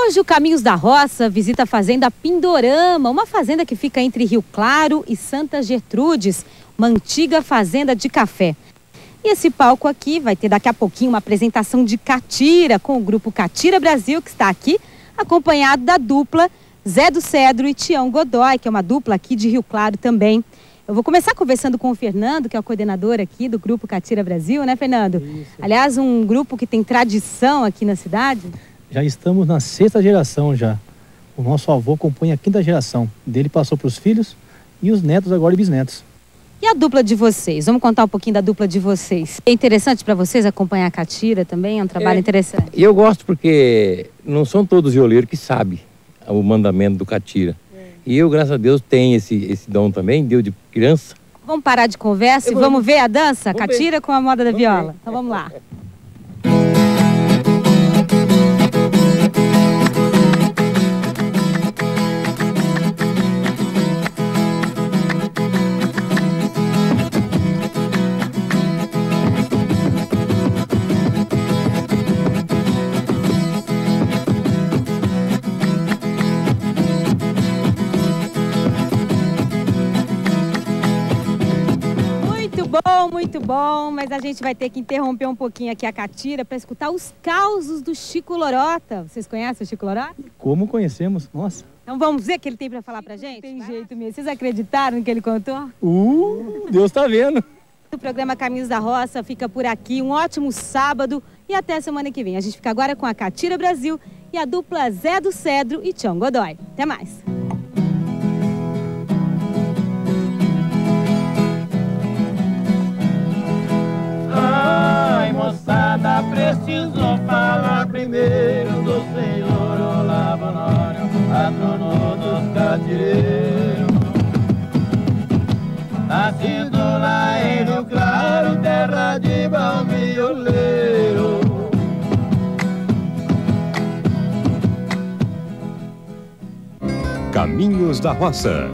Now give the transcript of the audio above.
Hoje o Caminhos da Roça visita a fazenda Pindorama, uma fazenda que fica entre Rio Claro e Santa Gertrudes, uma antiga fazenda de café. E esse palco aqui vai ter daqui a pouquinho uma apresentação de catira com o grupo Catira Brasil, que está aqui, acompanhado da dupla Zé do Cedro e Tião Godoy, que é uma dupla aqui de Rio Claro também. Eu vou começar conversando com o Fernando, que é o coordenador aqui do grupo Catira Brasil, né, Fernando? Isso. Aliás, um grupo que tem tradição aqui na cidade. Já estamos na 6ª geração já. O nosso avô compõe a 5ª geração. Dele passou para os filhos e os netos agora e bisnetos. E a dupla de vocês? Vamos contar um pouquinho da dupla de vocês. É interessante para vocês acompanhar a catira também? É um trabalho interessante. E eu gosto porque não são todos violeiros que sabem o mandamento do catira. E eu, graças a Deus, tenho esse dom também, deu de criança. Vamos parar de conversa e vamos ver a dança? Catira com a moda da viola. Então vamos lá. Muito bom, mas a gente vai ter que interromper um pouquinho aqui a catira para escutar os causos do Chico Lorota. Vocês conhecem o Chico Lorota? Como conhecemos, nossa. Então vamos ver o que ele tem para falar pra gente? Tem jeito mesmo. Vocês acreditaram no que ele contou? Deus tá vendo. O programa Caminhos da Roça fica por aqui. Um ótimo sábado e até semana que vem. A gente fica agora com a Catira Brasil e a dupla Zé do Cedro e Tião Godoy. Até mais. Precisou falar primeiro do senhor Olavo Honório, patrono dos catireiros. Nascido lá em Rio Claro, terra de bom violeiro. Caminhos da Roça.